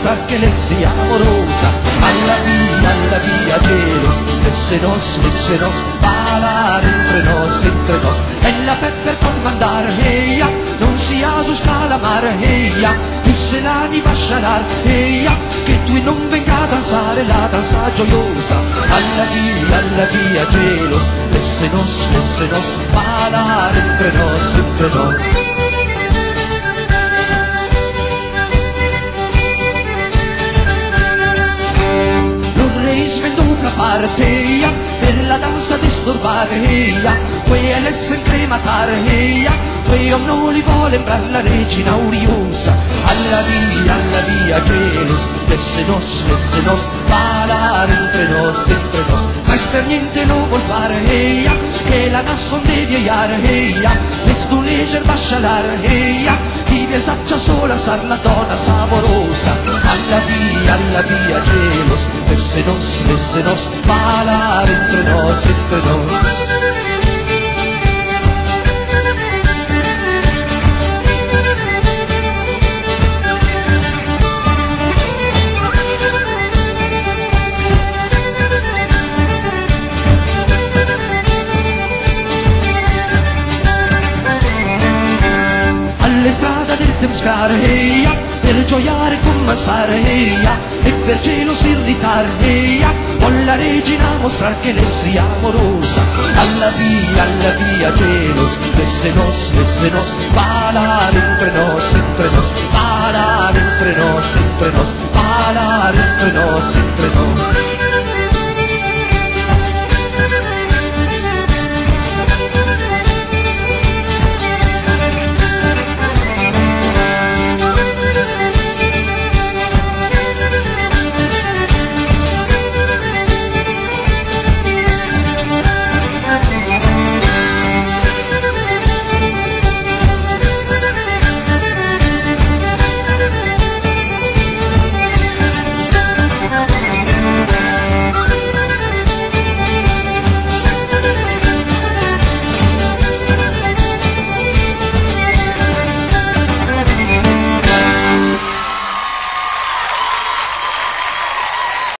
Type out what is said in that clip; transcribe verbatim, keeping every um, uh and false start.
mostrar que le sea amorosa. Alla via, alla via, celos, lésenos, lésenos, falar entre nos, entre nos. En la fe per comandar, ella, non sia sus calamar, ella, disse l'anima scialar, ella, che tu non venga a danzare la danza gioiosa. Alla via, alla via, celos, lésenos, lésenos, falar entre nos, entre nos. Svenduta parteia per la danza disturbareia, quella è sempre matareia, quella non li vuole embrar la regina uriosa. Alla via, alla via, celos, lésenos, lésenos, falar entre nos, entre nos. Mais per niente lo vuol fare eia, che la nasson devi eiare eia, questo leger bascialar eia, chi vi esaccia sola sar la donna saborosa. Alla via, alla via, celos, lésenos, lésenos, falar entre nos, entre nos. All'entrata del temscare, eia, per gioiare con mansare, eia, e per celos irritare, eia, con la regina mostrar che le sia amorosa. Alla via, alla via, celos, lésenos, lésenos, falar entre nos, entre nos, falar entre nos, entre nos, falar entre nos, entre nos.